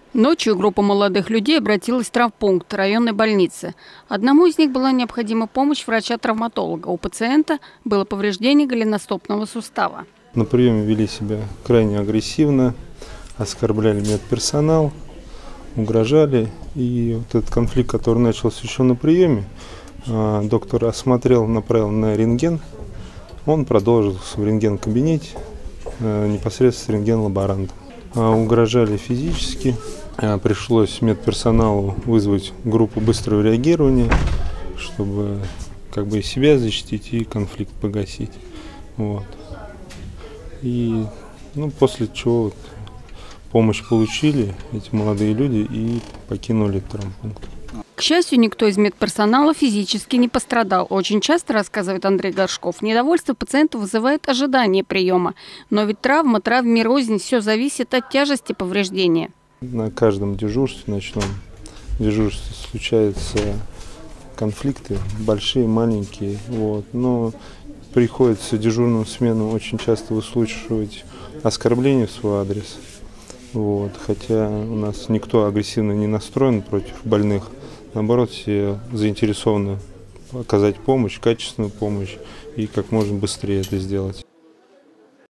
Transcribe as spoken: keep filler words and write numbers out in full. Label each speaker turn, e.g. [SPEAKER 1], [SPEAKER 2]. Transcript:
[SPEAKER 1] Ночью группа молодых людей обратилась в травмпункт районной больницы. Одному из них была необходима помощь врача-травматолога. У пациента было повреждение голеностопного сустава.
[SPEAKER 2] На приеме вели себя крайне агрессивно, оскорбляли медперсонал, угрожали. И вот этот конфликт, который начался еще на приеме, доктор осмотрел, направил на рентген. Он продолжился в рентген-кабинете непосредственно с рентген-лаборантом. Угрожали физически. Пришлось медперсоналу вызвать группу быстрого реагирования, чтобы как бы и себя защитить, и конфликт погасить. Вот. И ну, после чего вот, помощь получили эти молодые люди и покинули травмпункт.
[SPEAKER 1] К счастью, никто из медперсонала физически не пострадал. Очень часто, рассказывает Андрей Горшков, недовольство пациента вызывает ожидание приема. Но ведь травма, травме рознь, все зависит от тяжести повреждения.
[SPEAKER 2] На каждом дежурстве, ночном дежурстве случаются конфликты, большие, маленькие. Вот. Но приходится дежурную смену очень часто выслушивать оскорбления в свой адрес. Вот. Хотя у нас никто агрессивно не настроен против больных. Наоборот, все заинтересованы оказать помощь, качественную помощь и как можно быстрее это сделать.